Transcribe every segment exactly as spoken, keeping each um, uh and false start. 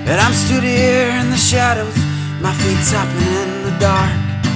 And I'm stood here in the shadows, my feet tapping in the dark,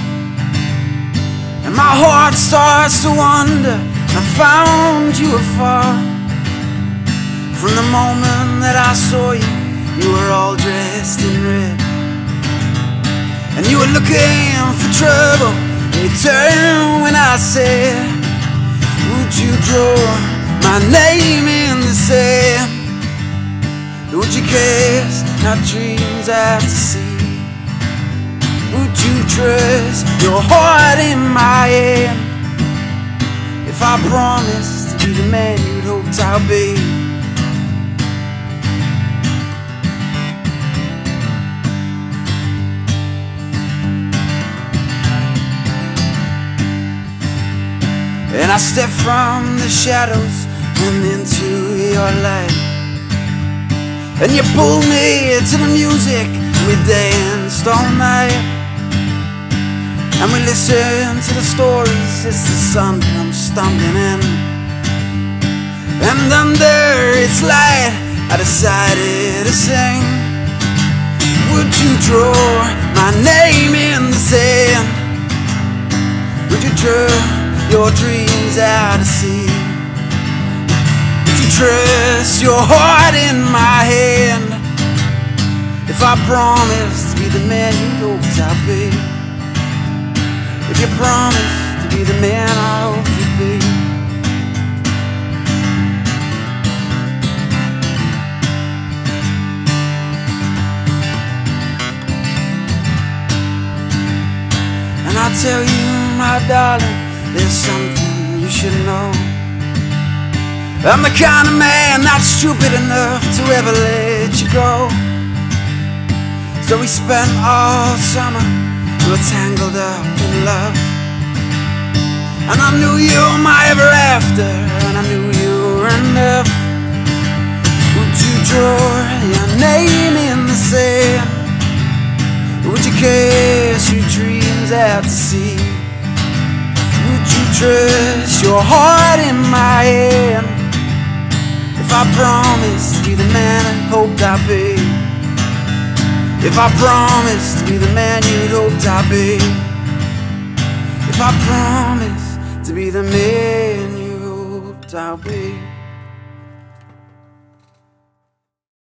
and my heart starts to wonder. I found you afar. From the moment that I saw you, you were all dressed in red, and you were looking for trouble. And you turned when I said, would you draw my name in the sand? Would you cast our dreams out to sea? Would you trust your heart in my hand? If I promised to be the man you'd hoped I'd be. And I stepped from the shadows and into your light, and you pulled me to the music. We danced all night, and we listened to the stories as the sun comes stumbling in. And under its light I decided to sing. Would you draw my name in the sand? Would you draw your dreams out to sea? Would you trust your heart in my hand? If I promised to be the man you hoped I'd be. If you promised to be the man I hope you'd be. And I'll tell you, my darling, there's something you should know. I'm the kind of man not stupid enough to ever let you go. So we spent all summer, we were tangled up in love, and I knew you were my ever after, and I knew you were enough. Would you draw your name in the sand? Would you cast your dreams out to sea? Would you trust your heart in my hand? If I promised to be the man I hoped I'd be. If I promised to be the man you'd hoped I'd be. If I promised to be the man you hoped I'd be.